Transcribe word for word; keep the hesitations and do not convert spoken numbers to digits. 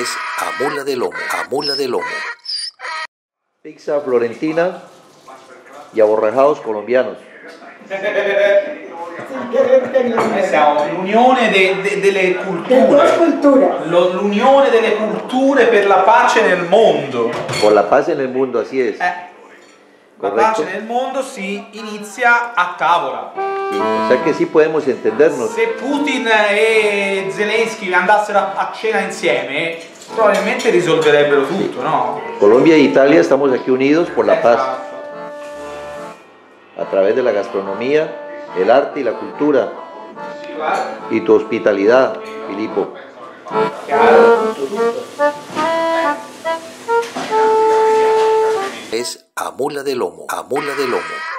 Es a mula de lomo, a mula de lomo. Pizza florentina y aborrajados colombianos. Siamo l'unione de, de, delle culture, due culture. Lo- l'unione delle culture per la pace nel mondo. Por la paz en el mundo, así es. Eh, la Correcto. pace nel mondo si inizia a tavola. Sí, o sea que sí podemos entendernos. Se Putin e Zelensky andassero a, a cena insieme, probabilmente risolverebbero tutto, no? Colombia e Italia estamos aquí unidos por la paz, Esatto. a través de la gastronomía, el arte y la cultura, y tu hospitalidad, Filipo. Es a mula de lomo, a mula de lomo.